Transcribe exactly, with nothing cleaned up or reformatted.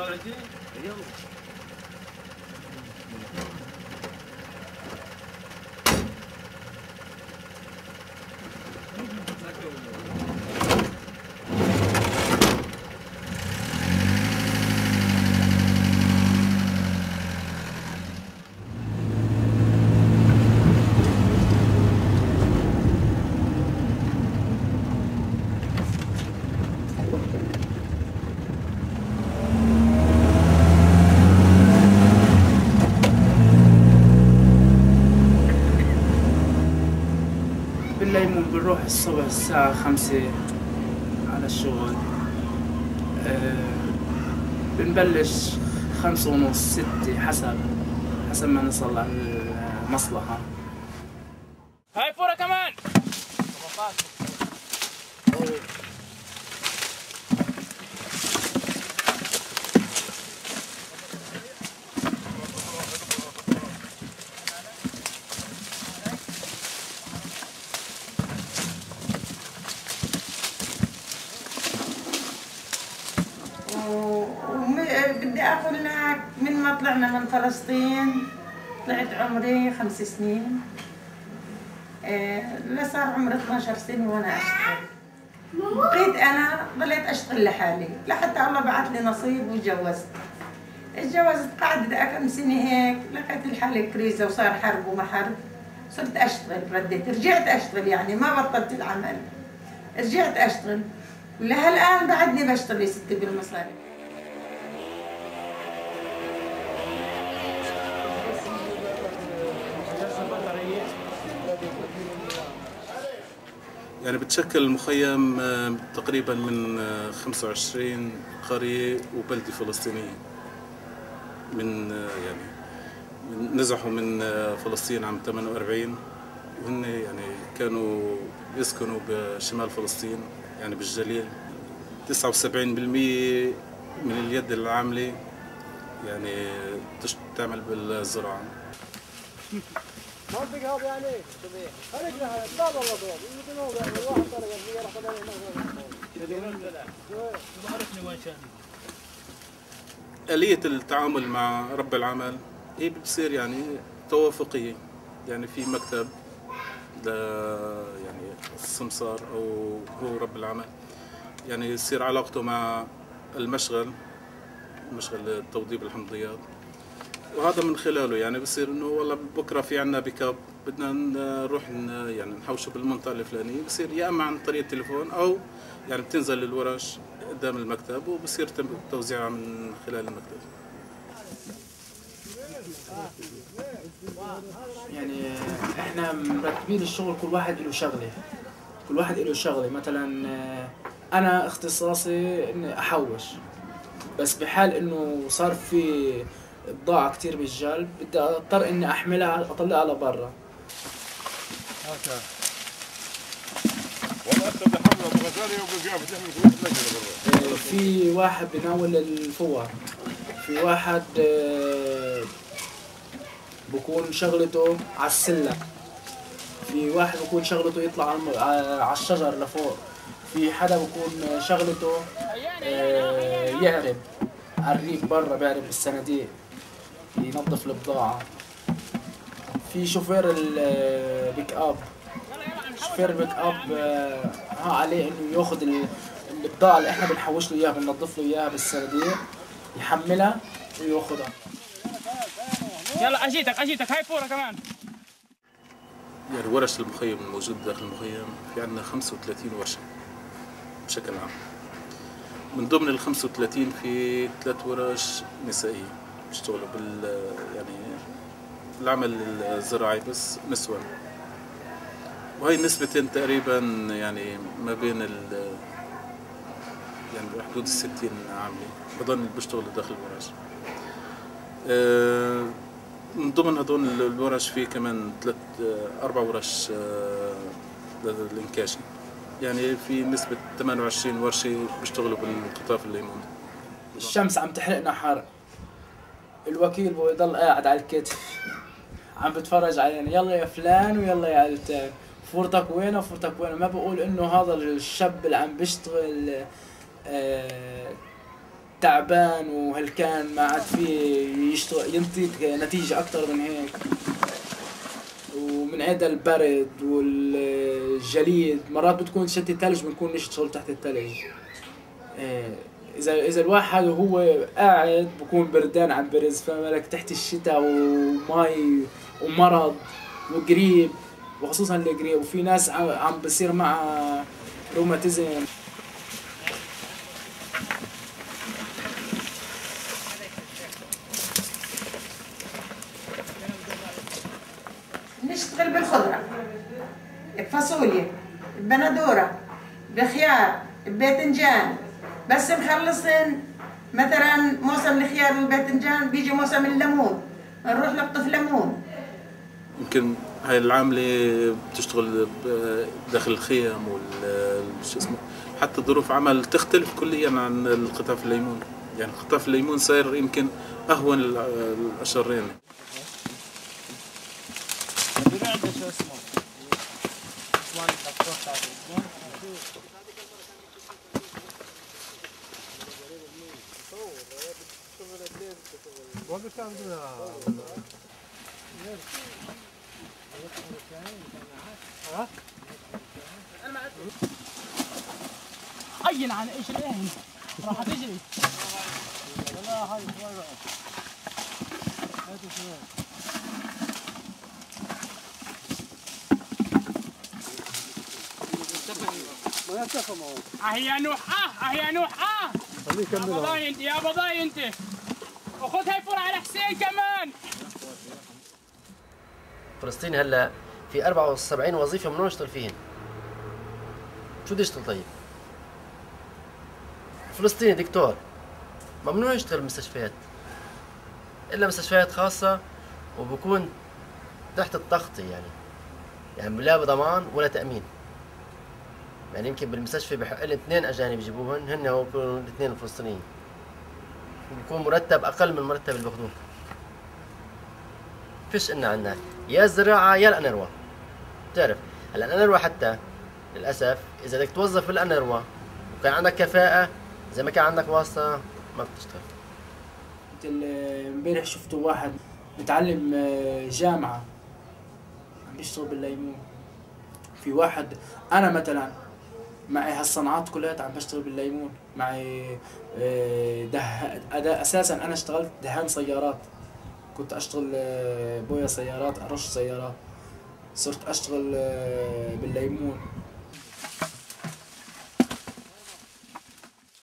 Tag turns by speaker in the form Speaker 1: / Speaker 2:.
Speaker 1: بالليمون بنروح الصبح الساعة خمسة على الشغل. أه بنبلش خمسة ونص ستة حسب حسب ما نصل على المصلحة. هاي فورة كمان.
Speaker 2: وبدي اقول لك من ما طلعنا من فلسطين طلعت عمري خمس سنين. لا صار عمري اثنعش سنة وانا اشتغل. بقيت انا ضليت اشتغل لحالي لحتى الله بعث لي نصيب وتجوزت. اتجوزت قعدت كم سنة هيك لقيت الحالة كريزة وصار حرب وما حرب. صرت اشتغل رديت رجعت اشتغل يعني ما بطلت العمل. رجعت اشتغل لهالآن بعدني بشتغل يا ستي بالمصاري.
Speaker 3: يعني بتشكل المخيم تقريبا من خمسة وعشرين قرية وبلدة فلسطينية. من يعني من نزحوا من فلسطين عام ثمانية وأربعين وهن يعني كانوا يسكنوا بشمال فلسطين يعني بالجليل. تسعة وسبعين بالمئة من اليد العاملة يعني تعمل بالزراعة.
Speaker 4: منطقة هذا يعني خليك لها لا والله طول يمكن هو الواحد طلع فيها راح تلاقي
Speaker 3: آلية التعامل مع رب العمل هي بتصير يعني توافقية. يعني في مكتب ل يعني السمسار او هو رب العمل يعني يصير علاقته مع المشغل مشغل توضيب الحمضيات، وهذا من خلاله يعني بصير انه والله بكره في عندنا بيك اب بدنا نروح يعني نحوشه بالمنطقه الفلانيه، بصير يا اما عن طريق التليفون او يعني بتنزل الورش قدام المكتب وبصير توزيعها من خلال المكتب.
Speaker 1: يعني احنا مرتبين الشغل كل واحد له شغله، كل واحد له شغله. مثلا انا اختصاصي اني احوش، بس بحال انه صار في بضاعة كتير بالجلب بدي اضطر اني احملها اطلعها لبرا. في واحد بناول الفوار، في واحد بكون شغلته على السلة، في واحد بكون شغلته يطلع على الشجر لفوق، في حدا بكون شغلته يعرب على الريف برا، بيعرب بالصناديق ينظف البضاعة. في شوفير البيك اب، شوفير البيك اب ها عليه انه ياخذ البضاعة اللي احنا بنحوش له اياها بننظف له اياها بالصناديق، يحملها وياخذها. يلا اجيتك اجيتك هاي فورة كمان.
Speaker 3: يعني ورش المخيم الموجود داخل المخيم في عندنا خمسة وثلاثين ورشة بشكل عام. من ضمن ال خمسة وثلاثين في ثلاث ورش نسائية بيشتغلوا بال يعني العمل الزراعي بس نسوان، وهي نسبتين تقريبا يعني ما بين ال يعني بحدود الستين عاملة بضل اللي بيشتغلوا داخل الورش. من ضمن هذول الورش في كمان ثلاث أربع ورش للإنكاشي، يعني في نسبة ثمانية وعشرين ورشة بيشتغلوا بالقطاف الليمون.
Speaker 1: الشمس عم تحرقنا حرق، الوكيل بيضل قاعد على الكتف عم بتفرج علينا، يلا يا فلان ويلا يا علتان، فورتك وين وفورتك وين. ما بقول انه هذا الشاب اللي عم بيشتغل آه تعبان وهلكان ما عاد فيه يشتغل ينطيك نتيجة أكتر من هيك. ومن عدا البرد والجليد مرات بتكون شتي ثلج بنكون نشتغل تحت الثلج. إذا إذا الواحد وهو قاعد بكون بردان عم برز فما بالك تحت الشتاء ومي ومرض وقريب، وخصوصا القريب. وفي ناس عم بصير معها روماتيزم.
Speaker 2: نشتغل بالخضرة، بفاصوليا، ببندورة، بخيار، بباذنجان. بس مخلصين مثلا موسم الخيار والباذنجان بيجي موسم الليمون نروح نقطف ليمون.
Speaker 3: يمكن هاي العاملة بتشتغل داخل الخيم وال شو اسمه، حتى ظروف عمل تختلف كليا عن القطاف الليمون. يعني قطاف الليمون صاير يمكن أهون الأشرين.
Speaker 4: شو اسمه؟ اسمه الدكتور تاع عين عن ايش العين راح تجري والله هاي شوي بقى هاتوا شوي ما يتفهموا اه يا نوح اه اه يا نوح اه يا بضاي انت يا بضاي انت وخذ هاي فرع على حسين كمان.
Speaker 5: فلسطين هلا في أربعة وسبعين وظيفة ممنوع يشتغل فيهن. شو بده يشتغل طيب؟ فلسطيني دكتور ممنوع يشتغل بمستشفيات إلا مستشفيات خاصة وبكون تحت التغطية يعني يعني لا بضمان ولا تأمين. يعني يمكن بالمستشفى بحق لي اثنين أجانب يجيبوهن هن هو بيكونوا الاثنين الفلسطينيين. بيكون مرتب أقل من المرتب اللي بياخذوه. فيش إلنا عنا يا الزراعة يا الأنروا. بتعرف هلا الأنروا حتى للأسف إذا بدك توظف بالأنروا وكان عندك كفاءة إذا ما كان عندك واسطة ما بتشتغل.
Speaker 1: انت امبارح شفتوا واحد متعلم جامعة عم بيشتغل بالليمون. في واحد أنا مثلا معي هالصناعات كلها عم بشتغل بالليمون. معي ده أساسا أنا اشتغلت دهان سيارات، كنت أشتغل بويا سيارات أرش سيارات، صرت أشتغل بالليمون.